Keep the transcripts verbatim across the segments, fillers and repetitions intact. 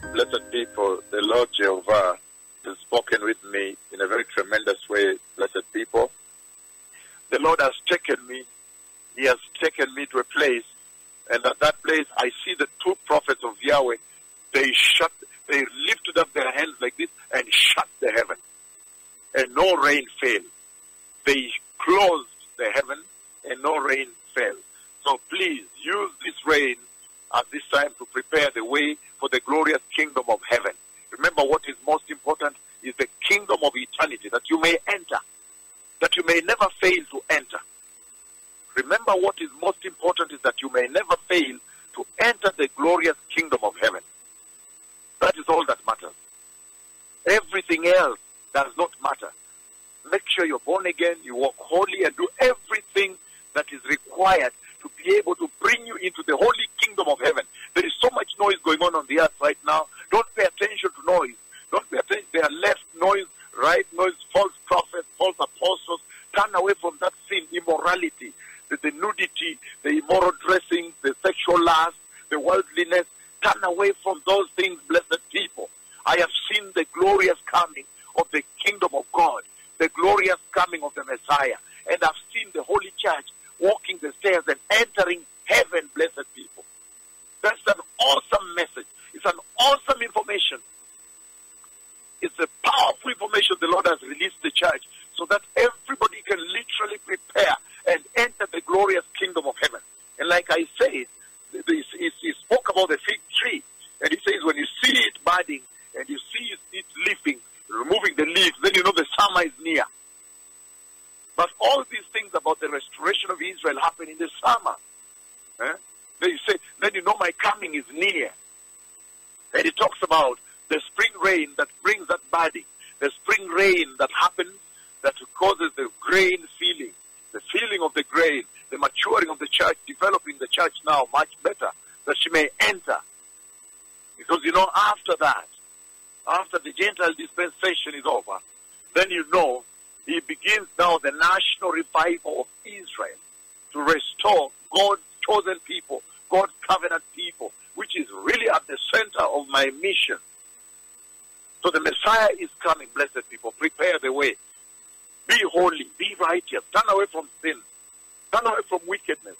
Blessed people, the Lord Jehovah has spoken with me in a very tremendous way, blessed people. The Lord has taken me, He has taken me to a place, and at that place I see the two prophets of Yahweh. They shut, they lifted up their hands like this and shut the heaven, and no rain fell. They closed the heaven, and no rain fell. So please use this rain at this time to prepare the way for the glorious kingdom of heaven. Remember, what is most important is the kingdom of eternity, that you may enter, that you may never fail to enter. Remember, what is most important is that you may never fail to enter the glorious kingdom of heaven. That is all that matters. Everything else does not matter. Make sure you're born again, you walk holy, and do everything that is required to be able to bring you into the holy kingdom of heaven. There is so much noise going on on the earth right now. Don't pay attention to noise. Don't pay attention. There are left noise, right noise, false prophets, false apostles. Turn away from that sin, immorality, the, the nudity, the immoral dressing, the sexual lust, the worldliness. Turn away from those things, blessed people. I have seen the glorious coming of the kingdom of God, the glorious coming of the Messiah. And I've seen the Holy Church walking the stairs and entering heaven, blessed people. That's an awesome message. It's an awesome information. It's a powerful information the Lord has released the church so that everybody can literally prepare and enter the glorious kingdom of heaven. And like I said, he spoke about the fig tree. And he says when you see it budding and you see it leafing, removing the leaves, then you know the summer is near. But all these things about the restoration of Israel happen in the summer. Eh? Then you say, then you know my coming is near. And it talks about the spring rain that brings that budding, the spring rain that happens, that causes the grain feeling, the feeling of the grain, the maturing of the church, developing the church now much better, that she may enter. Because you know, after that, after the Gentile dispensation is over, then you know, he begins now the national revival of Israel to restore God's chosen people, God's covenant people, which is really at the center of my mission. So the Messiah is coming, blessed people. Prepare the way. Be holy. Be righteous. Turn away from sin. Turn away from wickedness.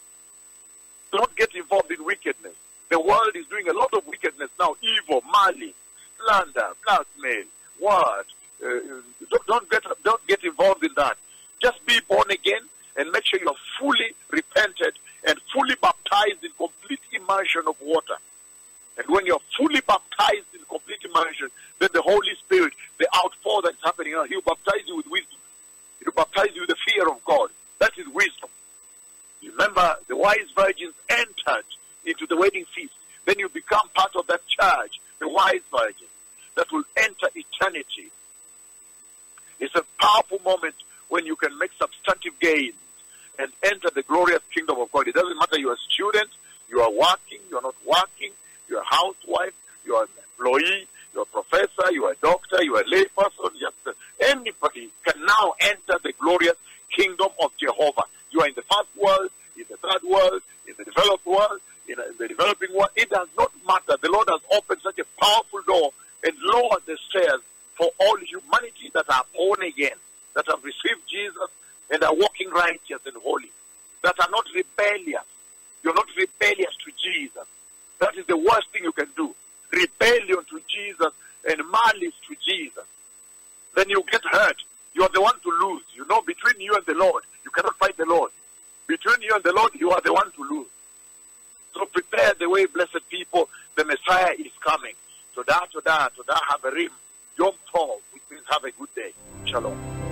Don't get involved in wickedness. The world is doing a lot of wickedness now. Evil, malice, slander, blackmail, what? Uh, don't, don't, get, don't get involved in that. Just be born again and make sure you're fully repented and fully baptized in complete immersion of water. And when you're fully baptized in complete immersion, then the Holy Spirit, the outpour that's happening, He'll baptize you with wisdom. He'll baptize you with the fear of God. That is wisdom. You remember, the wise virgins entered into the wedding feast. Then you become part of that church, the wise virgins, that will enter eternity. It's a powerful moment when you can make substantive gains and enter the glorious kingdom of God. It doesn't matter you're a student, you are working, you're not working, you're a housewife, you're an employee, you're a professor, you're a doctor, you're a layperson, just uh, anybody can now enter the glorious kingdom of Jehovah. You are in the first world, in the third world, in the developed world, in, in the developing world. It does not matter. The Lord has opened such a powerful door and lowered the stairs for all humanity that are born again, that have received Jesus and are walking righteous and holy, that are not rebellious. You're not rebellious to Jesus. That is the worst thing you can do. Rebellion to Jesus and malice to Jesus. Then you get hurt. You are the one to lose. You know, between you and the Lord, you cannot fight the Lord. Between you and the Lord, you are the one to lose. So prepare the way, blessed people. The Messiah is coming. Toda, toda, toda, haverim, Yom Tov, which means have a good day. Shalom.